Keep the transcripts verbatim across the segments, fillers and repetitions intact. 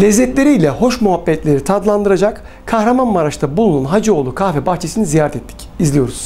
Lezzetleriyle hoş muhabbetleri tadlandıracak Kahramanmaraş'ta bulunan Hacıoğlu Kahve Bahçesi'ni ziyaret ettik. İzliyoruz.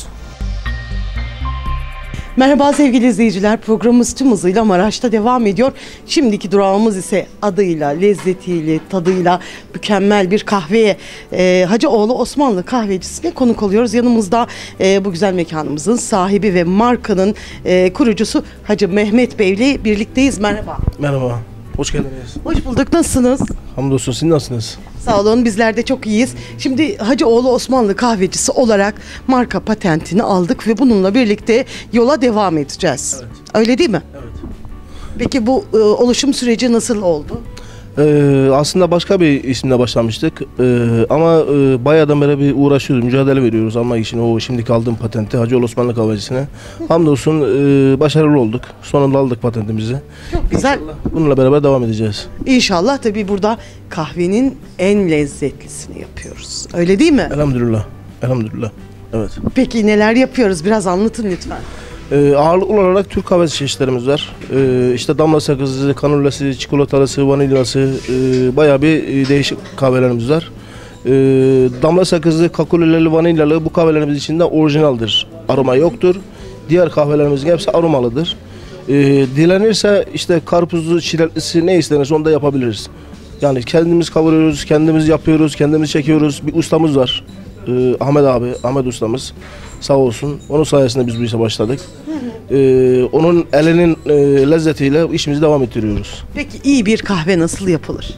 Merhaba sevgili izleyiciler, programımız tüm hızıyla Maraş'ta devam ediyor. Şimdiki durağımız ise adıyla, lezzetiyle, tadıyla mükemmel bir kahveye, e, Hacıoğlu Osmanlı Kahvecisi'ne konuk oluyoruz. Yanımızda e, bu güzel mekanımızın sahibi ve markanın e, kurucusu Hacı Mehmet Bey ile birlikteyiz. Merhaba. Merhaba, hoş geldiniz. Hoş bulduk, nasılsınız? Hamdolsun, siz nasılsınız? Sağ olun, bizler de çok iyiyiz. Şimdi Hacıoğlu Osmanlı Kahvecisi olarak marka patentini aldık ve bununla birlikte yola devam edeceğiz. Evet. Öyle değil mi? Evet. Peki bu e, oluşum süreci nasıl oldu? Ee, aslında başka bir isimle başlamıştık ee, ama e, bayağıdan beri bir uğraşıyoruz, mücadele veriyoruz almak için o şimdiki aldığım patenti Hacıoğlu Osmanlı Kahvecisi'ne. Hamdolsun e, başarılı olduk. Sonunda aldık patentimizi. Çok güzel. Bununla beraber devam edeceğiz. İnşallah. Tabii burada kahvenin en lezzetlisini yapıyoruz. Öyle değil mi? Elhamdülillah. Elhamdülillah. Evet. Peki neler yapıyoruz? Biraz anlatın lütfen. Ee, ağırlıklı olarak Türk kahvesi çeşitlerimiz var. Ee, işte damla sakızı, kanullası, çikolatalısı, vanilyası, e, bayağı bir e, değişik kahvelerimiz var. Ee, damla sakızı, kakaoleli, vanilyalı bu kahvelerimiz içinde orijinaldir. Aroma yoktur. Diğer kahvelerimizin hepsi aromalıdır. Ee, dilenirse işte karpuzlu, çileklisi ne istenirse onu da yapabiliriz. Yani kendimiz kavuruyoruz, kendimiz yapıyoruz, kendimiz çekiyoruz. Bir ustamız var. Ee, Ahmet abi, Ahmet ustamız sağ olsun. Onun sayesinde biz bu işe başladık. Ee, onun elinin e, lezzetiyle işimizi devam ettiriyoruz. Peki iyi bir kahve nasıl yapılır?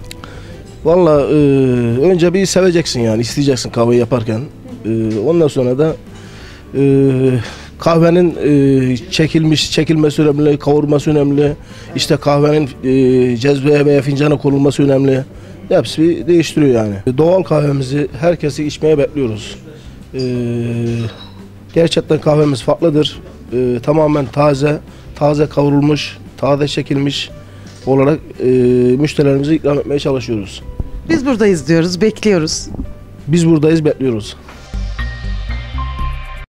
Vallahi e, önce bir seveceksin yani, isteyeceksin kahveyi yaparken. E, ondan sonra da e, kahvenin e, çekilmiş, çekilmesi önemli, kavurması önemli. İşte kahvenin e, cezveye veya fincana konulması önemli. Hepsi değiştiriyor yani. Doğal kahvemizi herkesi içmeye bekliyoruz. Ee, gerçekten kahvemiz farklıdır. Ee, tamamen taze, taze kavrulmuş, taze çekilmiş olarak e, müşterilerimize ikram etmeye çalışıyoruz. Biz buradayız diyoruz, bekliyoruz. Biz buradayız, bekliyoruz.